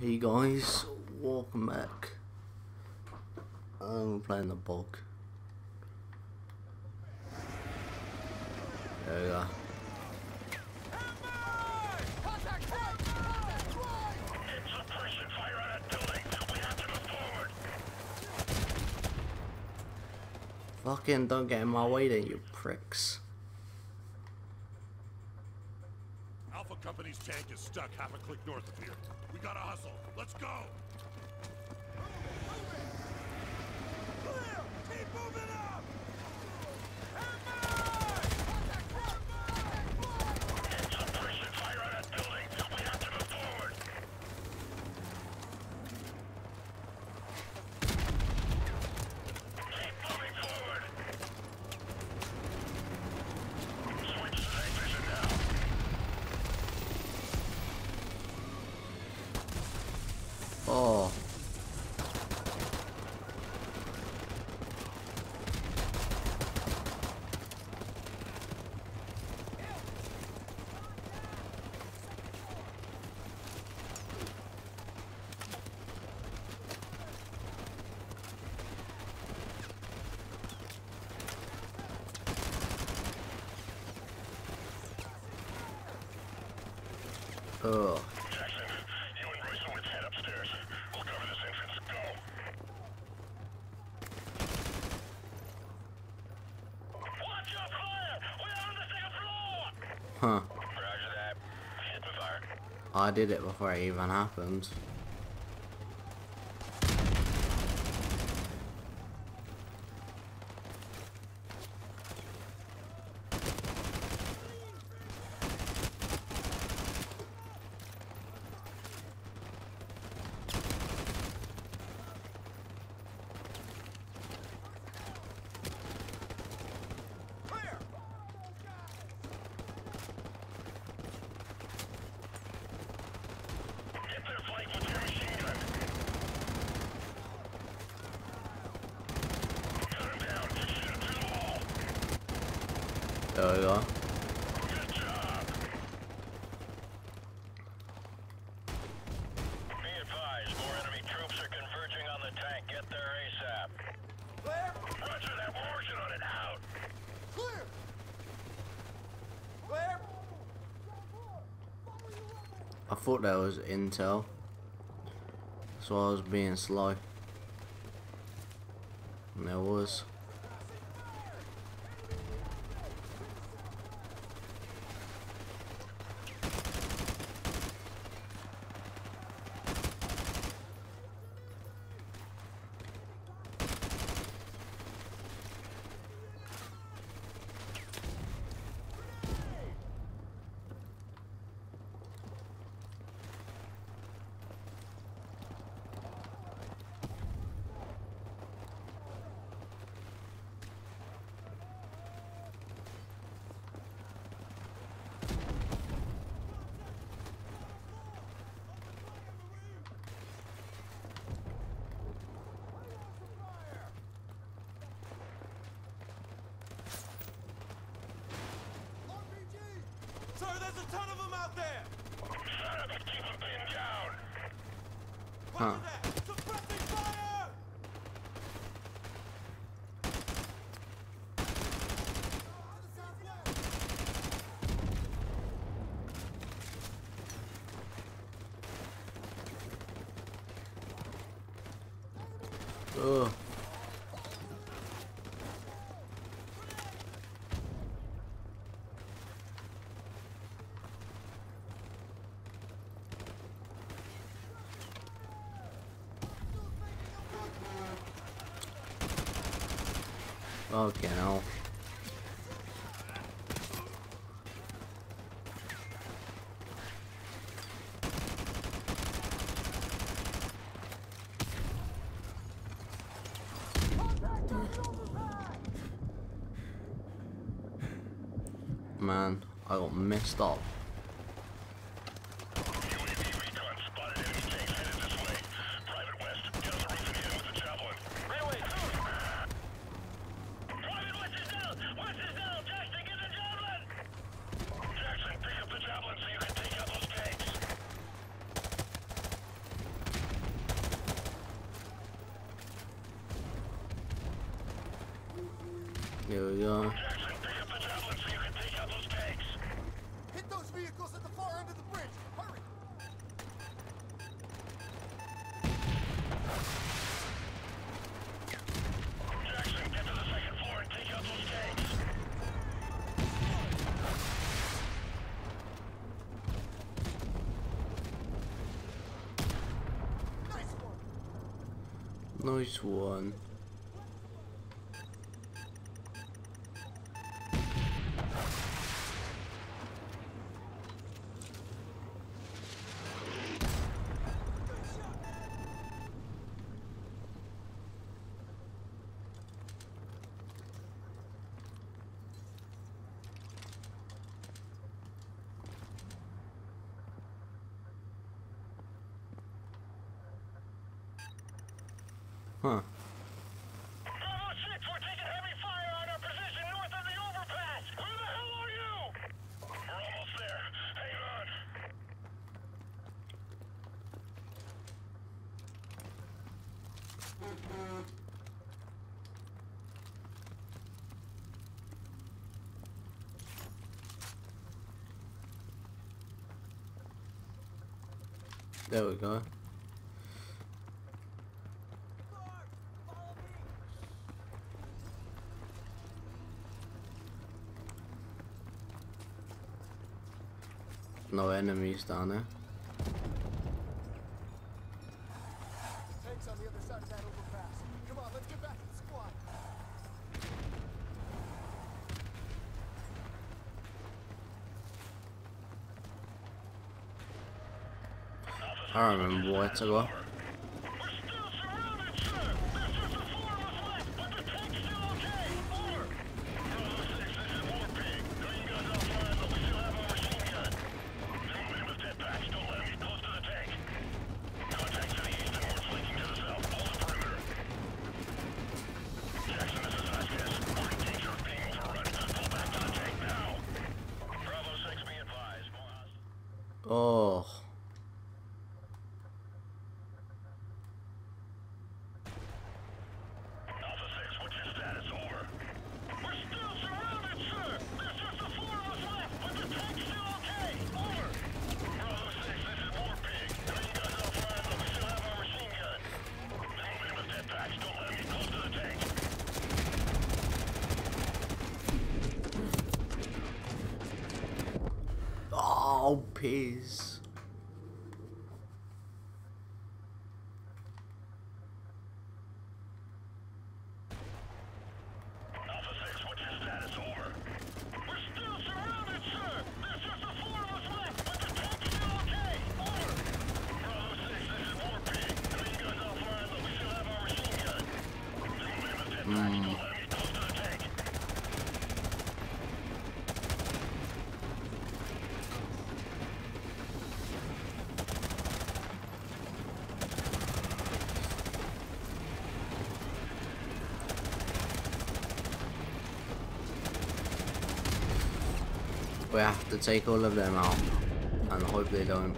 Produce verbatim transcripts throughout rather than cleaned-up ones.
Hey guys, welcome back. I'm playing the bug. There we go. Fucking don't get in my way then, you pricks. Alpha Company's tank is stuck half a click north of here. We gotta hustle. Let's go! Clear! Keep moving up! Suppression fire on that building! We have to move forward! Keep moving forward! Switch to night vision now! Oh. Oh. Jackson, you and Royce Owens head upstairs. We'll cover this entrance. Go! Watch your fire! We're on the second floor! Huh. Roger that. Hit the fire. I did it before it even happened. Get their flank with your machine gun. Cut him down. Shoot him through the wall. There we go. Good job. Be advised, more enemy troops are converging on the tank. Get there ASAP. Clear? Roger that. We're working on it. Out. Clear. Clear. I thought that was intel, so I was being slow. And there was. Sir, there's a ton of them out there! Shut up and keep them pinned down! Huh. That? Suppressing fire! Ugh. Okay, now. Man, I got messed up. U A V recon spotted enemy tanks headed this way. Private West, get on the roof and hit him with the javelin. Railway, move! Private West is down! West is down! Jackson, get the javelin! Jackson, pick up the javelin so you can take out those tanks. Here we go. Jackson, pick up the javelin so you can take out those tanks. Hit those vehicles at the far end of the bridge. Hurry! Jackson, get to the second floor and take out those tanks. Nice one! Nice one. Huh. Bravo six, we're taking heavy fire on our position north of the overpass. Who the hell are you? We're almost there. Hang on. There we go. No enemies down there. Tanks on the other side of that overpass. Come on, let's get back to the squad. I remember where to go. We're still surrounded, sir. There's just the four of us left, but the tank's still okay. Over. Bravo six, this is Warpig. Green gun's offline, but we still have our machine gun. They're moving with jetpacks. Don't let them get close to the tank. Contacts to the east and we're flanking to the south. Hold the perimeter. Jackson, this is Vasquez. We're in danger of being overrun. Pull back to the tank now. Bravo six, be advised. More hostiles. Oh. Alpha six, what's your status? Over. We're still surrounded, sir. There's just the four of us left, but the tank's still okay. Over. Bravo six, this is Warpig. Green gun's offline, but we still have our machine gun. They're moving with jetpacks. Don't let them get close to the tank. Oh, piss. Alpha six, what's your status? Over. We're still surrounded, sir. There's just the four of us left, but the tank's still okay. Over. Bravo six, this is Warpig. Green gun's offline, but we still have our machine gun. They're moving with jetpacks. Don't let them get close to the tank. We have to take all of them out and hope they don't.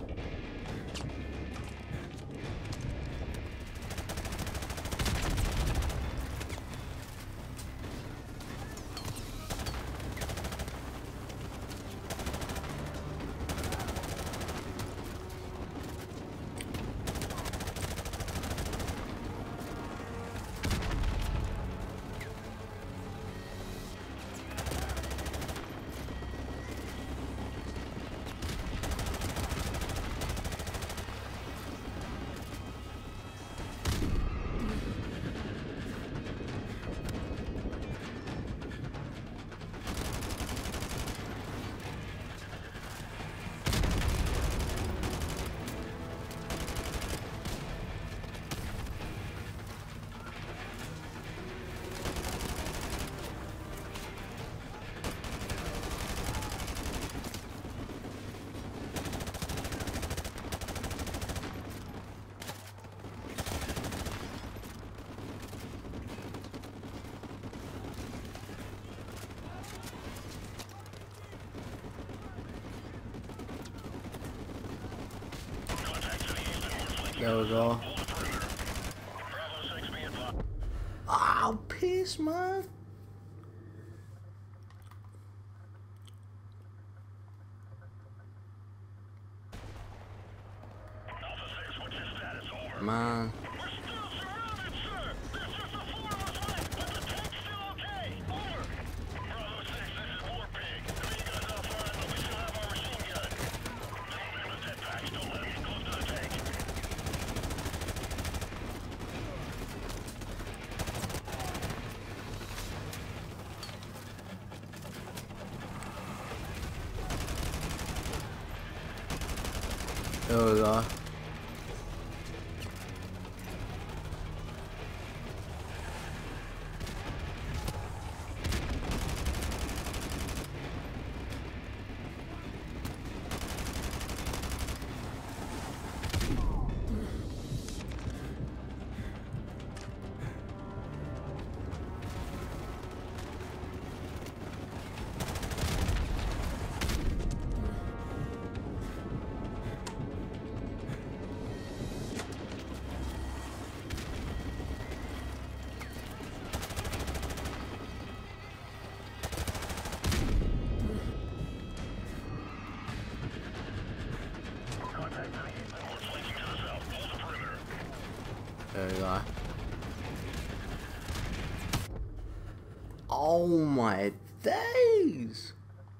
There we go. Oh, piss, man. Man. We're still surrounded, sir! There's just the four of us left, but the tank's still okay! Over! Bravo six, this is Warpig. Green gun's offline, but we still have our machine gun. Move in with jetpacks, don't let them get close to the tank. There we go. There we go. Oh my days!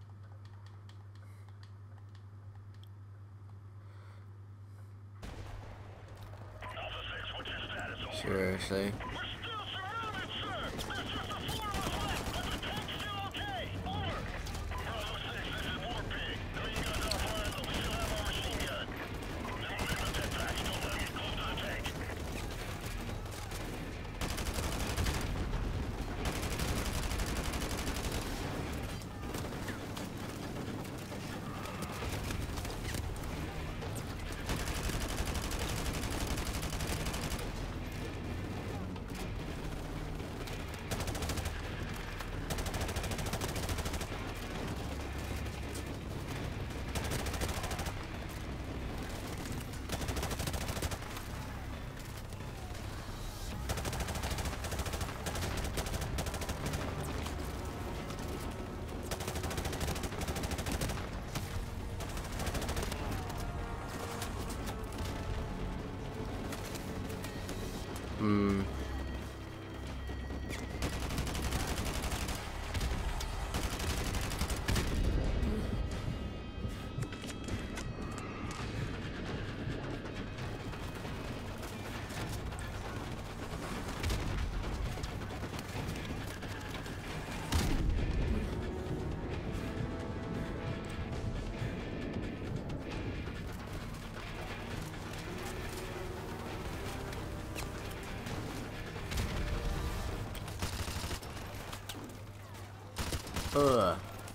Seriously? We're still surrounded, sir! There's just the four of us left, but the tank's still okay! Over! Bravo six, this is Warpig. Green gun's offline, but we still have our machine gun. Move in with jetpacks, don't let them get close to the tank. Hmm. Ugh.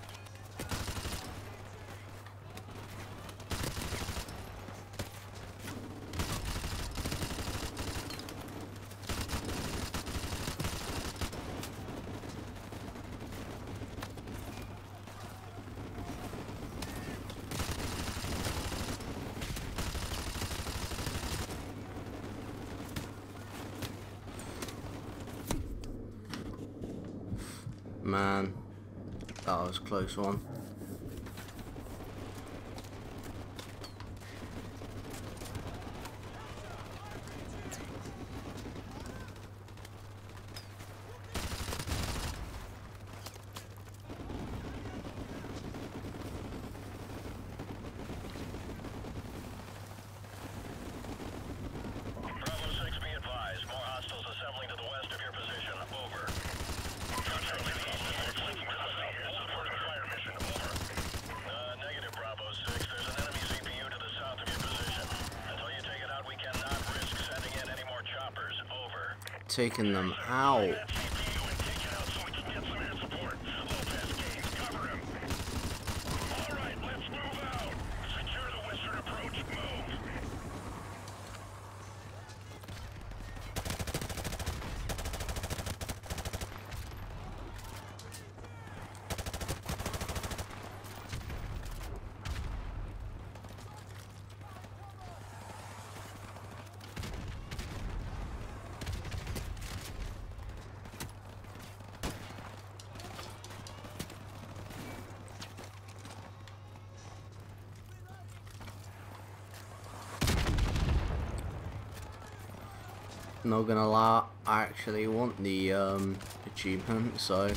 Man, that was a close one. Bravo six, be advised. More hostiles assembling to the west of your position. Over. Supporting fire mission. Over. Uh, negative, Bravo six. There's an enemy C P U to the south of your position. Until you take it out, we cannot risk sending in any more choppers. Over. Taking them out. That C P U and take it out so we can get some air support. Lopez, Gaines, cover him. All right, let's move out. Secure the western approach. Move. not gonna lie, I actually want the um, achievement, so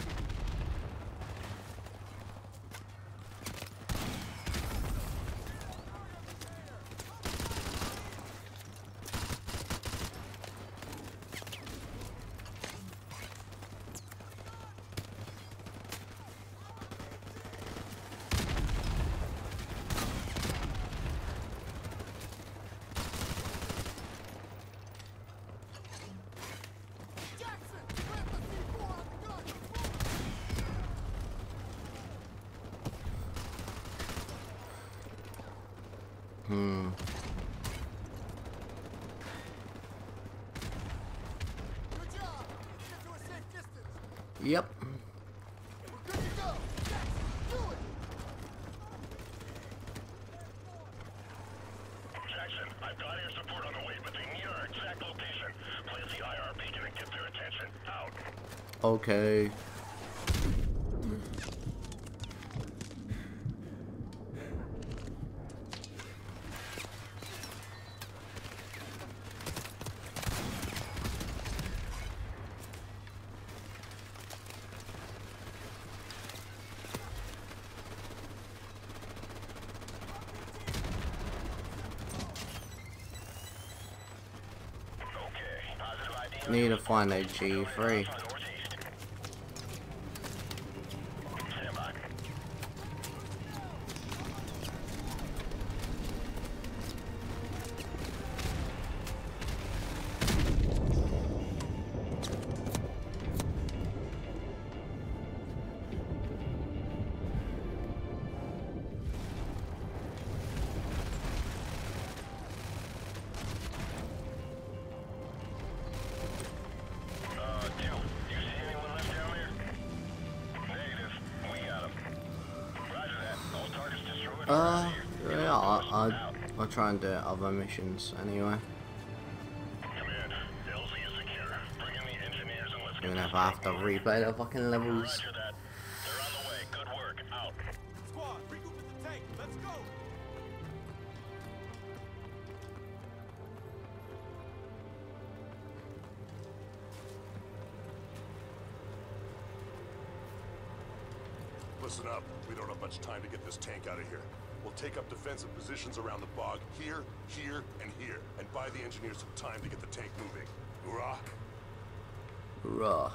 Jackson, plant the C four on the gun. hmm. Good job. Get to a safe distance. Yep. We're good to go. Jackson, do it. Jackson, I've got air support on the way, but they need our exact location. Plant the I R beacon and get their attention. Out. Okay. Okay. Positive I D. Need to find a G three. Northeast. Stand by. Uh, two. You see anyone left down there? Negative. We got him. Roger that. All targets destroyed. Uh, yeah, I, I, I'll try and do other missions anyway. Command. L Z is secure. Bring in the engineers and let's get Even this if I have to replay the fucking levels. Roger that. They're on the way. Good work. Out. Squad, regroup with the tank. Let's go. Listen up. We don't have much time to get this tank out of here. We'll take up defensive positions around the bog, here, here, and here, and buy the engineers some time to get the tank moving. Hoorah! Raw.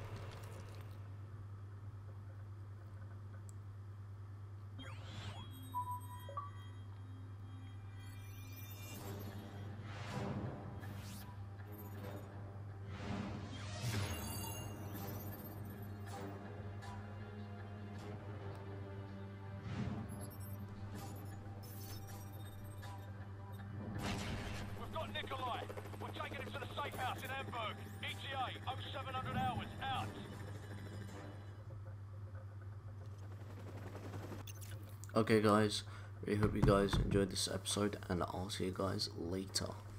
We've got Nikolai. We're taking him to the safe house in Hamburg. E T A, oh seven hundred hours, out. Okay guys, really hope you guys enjoyed this episode and I'll see you guys later.